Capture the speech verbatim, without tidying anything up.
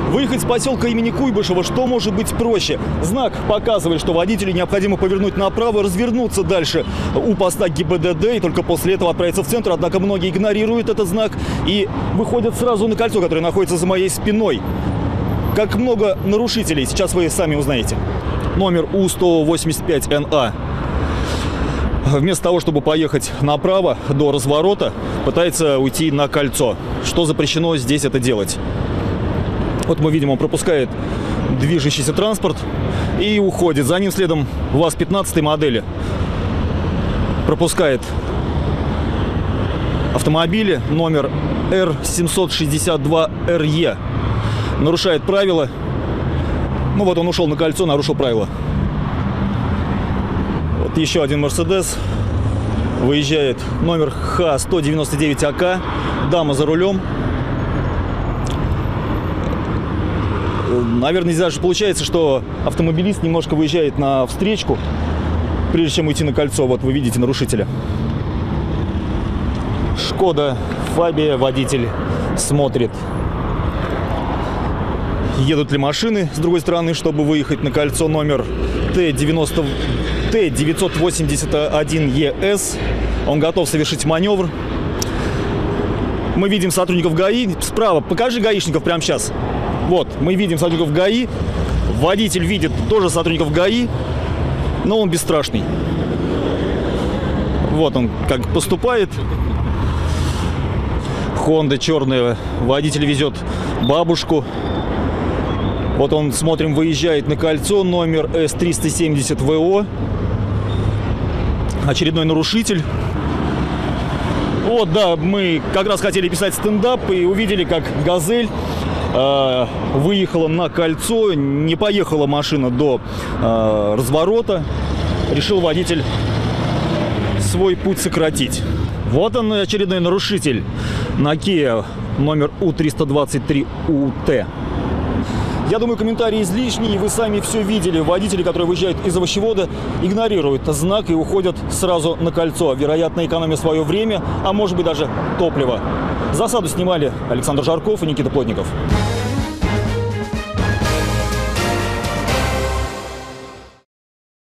Выехать с поселка имени Куйбышева, что может быть проще? Знак показывает, что водителю необходимо повернуть направо, развернуться дальше у поста ГИБДД и только после этого отправиться в центр. Однако многие игнорируют этот знак и выходят сразу на кольцо, которое находится за моей спиной. Как много нарушителей, сейчас вы сами узнаете. Номер У сто восемьдесят пять Н А. Вместо того, чтобы поехать направо до разворота, пытается уйти на кольцо. Что запрещено здесь это делать? Вот мы видим, он пропускает движущийся транспорт и уходит. За ним следом ВАЗ пятнадцатой модели пропускает автомобили номер Р семьсот шестьдесят два Р Е. Нарушает правила. Ну вот он ушел на кольцо, нарушил правила. Вот еще один Мерседес. Выезжает номер Х сто девяносто девять А К. Дама за рулем. Наверное, здесь даже получается, что автомобилист немножко выезжает на встречку, прежде чем уйти на кольцо. Вот вы видите нарушителя. Шкода Фабия, водитель смотрит, едут ли машины с другой стороны, чтобы выехать на кольцо. Номер Т девятьсот восемьдесят один Е С. Он готов совершить маневр. Мы видим сотрудников ГАИ. Справа, покажи гаишников прямо сейчас. Вот, мы видим сотрудников ГАИ. Водитель видит тоже сотрудников ГАИ, но он бесстрашный. Вот он как поступает. Хонда черная. Водитель везет бабушку. Вот он, смотрим, выезжает на кольцо. Номер С триста семьдесят В О. Очередной нарушитель. Вот, да, мы как раз хотели писать стендап и увидели, как «Газель» э, выехала на кольцо. Не поехала машина до э, разворота. Решил водитель свой путь сократить. Вот он, очередной нарушитель. На Kia номер У триста двадцать три У Т. Я думаю, комментарии излишние, и вы сами все видели. Водители, которые выезжают из овощевода, игнорируют знак и уходят сразу на кольцо. Вероятно, экономя свое время, а может быть даже топливо. Засаду снимали Александр Жарков и Никита Плотников.